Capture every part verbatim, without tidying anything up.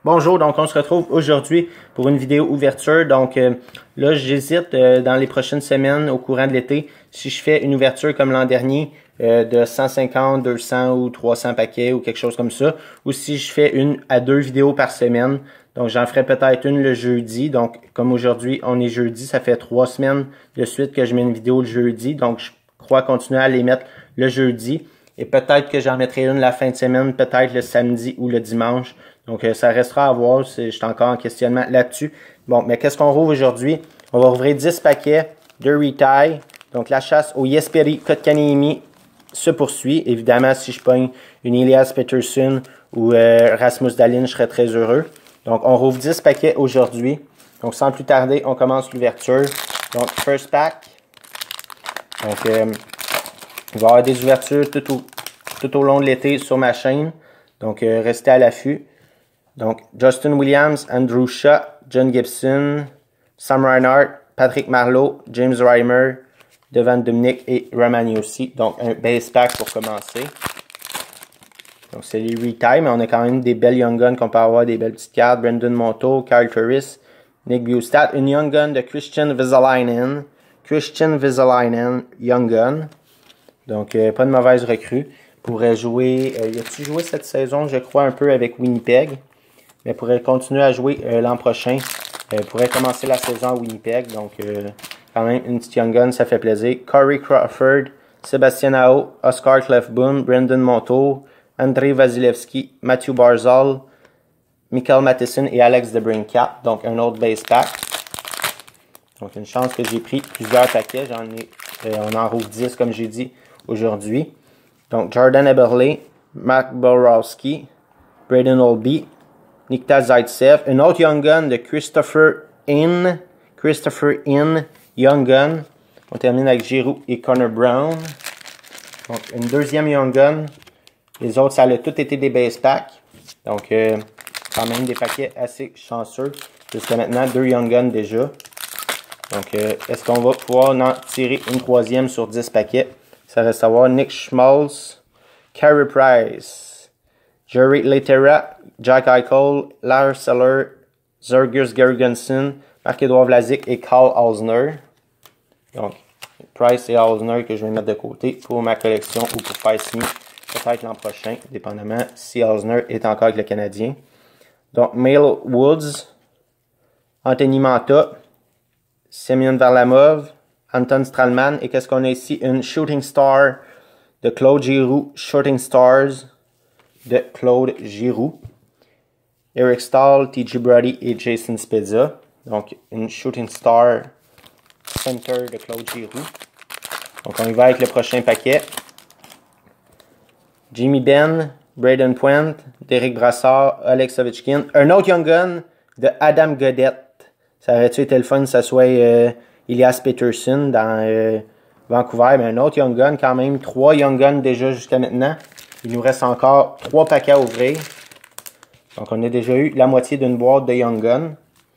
Bonjour, donc on se retrouve aujourd'hui pour une vidéo ouverture. Donc euh, là, j'hésite euh, dans les prochaines semaines, au courant de l'été, si je fais une ouverture comme l'an dernier euh, de cent cinquante, deux cents ou trois cents paquets ou quelque chose comme ça, ou si je fais une à deux vidéos par semaine. Donc j'en ferai peut-être une le jeudi. Donc comme aujourd'hui on est jeudi, ça fait trois semaines de suite que je mets une vidéo le jeudi. Donc je crois continuer à les mettre le jeudi. Et peut-être que j'en mettrai une la fin de semaine, peut-être le samedi ou le dimanche. Donc, euh, ça restera à voir. Je suis encore en questionnement là-dessus. Bon, mais qu'est-ce qu'on rouvre aujourd'hui? On va ouvrir dix paquets de Retail. Donc, la chasse au Jesperi Kotkaniemi se poursuit. Évidemment, si je pogne une Elias Pettersson ou euh, Rasmus Dahlin, je serais très heureux. Donc, on rouvre dix paquets aujourd'hui. Donc, sans plus tarder, on commence l'ouverture. Donc, first pack. Donc, euh, il va y avoir des ouvertures tout au, tout au long de l'été sur ma chaîne. Donc, euh, restez à l'affût. Donc, Justin Williams, Andrew Shaw, John Gibson, Sam Reinhart, Patrick Marleau, James Reimer, Devan Dubnyk et Roman Josi. Donc, un base pack pour commencer. Donc, c'est les retail, mais on a quand même des belles Young Guns qu'on peut avoir, des belles petites cartes. Brendan Montour, Kyle Turris, Nick Bjugstad. Une Young Gun de Christian Vesalainen. Christian Vesalainen, Young Gun. Donc, euh, pas de mauvaise recrue. Pourrait jouer, euh, il a-tu joué cette saison, je crois, un peu avec Winnipeg. Mais pourrait continuer à jouer euh, l'an prochain. Euh, pourrait commencer la saison à Winnipeg. Donc, euh, quand même, une petite Young Gun, ça fait plaisir. Corey Crawford, Sébastien Aho, Oscar Clefboom, Brendan Montour, Andrei Vasilevski, Matthew Barzal, Michael Matheson et Alex DeBrincat. Donc, un autre base pack. Donc, une chance que j'ai pris plusieurs paquets. J'en ai, euh, on en rouvre dix, comme j'ai dit, aujourd'hui. Donc, Jordan Eberle, Mark Borowski, Braden Olby, Nikita Zaitsev, une autre Young Gun de Christopher In, Christopher In, Young Gun. On termine avec Giroux et Connor Brown. Donc, une deuxième Young Gun. Les autres, ça a tout été des base packs. Donc, euh, quand même des paquets assez chanceux. Jusqu'à maintenant, deux Young Guns déjà. Donc, euh, est-ce qu'on va pouvoir en tirer une troisième sur dix paquets? Ça reste à voir. Nick Schmaltz, Carey Price, Jerry Lettera, Jack Eichel, Lars Eller, Zergus Gergensen, Marc-Édouard Vlasic et Carl Hausner. Donc, Price et Hausner que je vais mettre de côté pour ma collection ou pour faire signer peut-être l'an prochain, dépendamment si Hausner est encore avec le Canadien. Donc, Mail Woods, Anthony Manta, Semyon Varlamov, Anton Stralman. Et qu'est-ce qu'on a ici? Une Shooting Star de Claude Giroux. Shooting Stars de Claude Giroux. Eric Stahl, T J Brody et Jason Spezza. Donc, une Shooting Star Center de Claude Giroux. Donc, on y va avec le prochain paquet. Jimmy Benn, Braden Point, Derek Brassard, Alex Ovechkin. Un autre Young Gun de Adam Gaudette. Ça aurait-tu été le fun que ça soit euh, Elias Pettersson dans euh, Vancouver, mais un autre Young Gun quand même. Trois Young Guns déjà jusqu'à maintenant. Il nous reste encore trois paquets à ouvrir. Donc, on a déjà eu la moitié d'une boîte de Young Gun.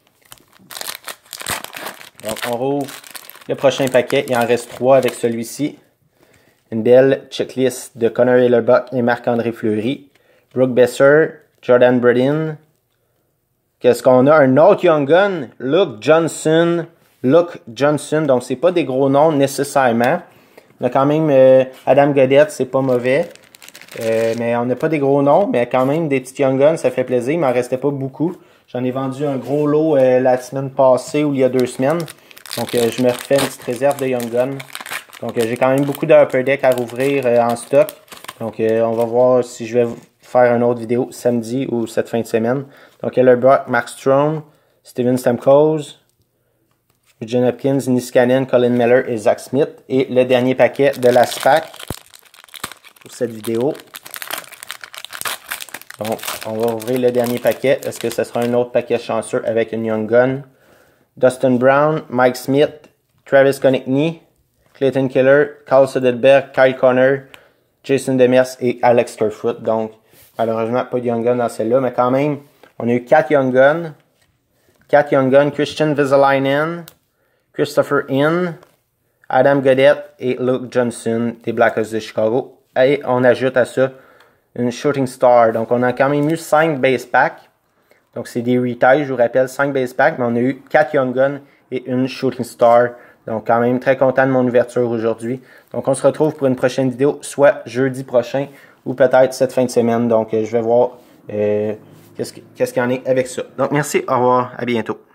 Donc, on rouvre le prochain paquet. Il en reste trois avec celui-ci. Une belle checklist de Connor Hellebuyck et Marc-André Fleury. Brooke Besser, Jordan Bredin. Qu'est-ce qu'on a? Un autre Young Gun. Luke Johnson. Luke Johnson. Donc, c'est pas des gros noms nécessairement. On a quand même euh, Adam Gaudette, c'est pas mauvais. Euh, mais on n'a pas des gros noms, mais quand même des petits Young Guns, ça fait plaisir. Il m'en restait pas beaucoup. J'en ai vendu un gros lot euh, la semaine passée ou il y a deux semaines. Donc, euh, je me refais une petite réserve de Young Guns. Donc, euh, j'ai quand même beaucoup de Upper Deck à rouvrir euh, en stock. Donc, euh, on va voir si je vais faire une autre vidéo samedi ou cette fin de semaine. Donc, Hellebuyck, Mark Strome, Steven Stamkos, Eugene Hopkins, Niskanen, Colin Miller et Zach Smith. Et le dernier paquet de la SPAC pour cette vidéo. Donc, on va ouvrir le dernier paquet. Est-ce que ce sera un autre paquet chanceux avec une Young Gun? Dustin Brown, Mike Smith, Travis Konechny, Clayton Keller, Carl Soderberg, Kyle Connor, Jason Demers et Alex Kerfoot. Donc, malheureusement, pas de Young Gun dans celle-là, mais quand même, on a eu quatre Young Guns. quatre Young Guns, Christian Vesalainen, Christopher In, Adam Gaudette et Luke Johnson des Blackhawks de Chicago. Et on ajoute à ça une Shooting Star. Donc, on a quand même eu cinq base packs. Donc, c'est des retails, je vous rappelle, cinq base packs, mais on a eu quatre Young Guns et une Shooting Star. Donc, quand même, très content de mon ouverture aujourd'hui. Donc, on se retrouve pour une prochaine vidéo, soit jeudi prochain ou peut-être cette fin de semaine. Donc, euh, je vais voir euh, qu'est-ce qu'il y en est avec ça. Donc, merci, au revoir, à bientôt.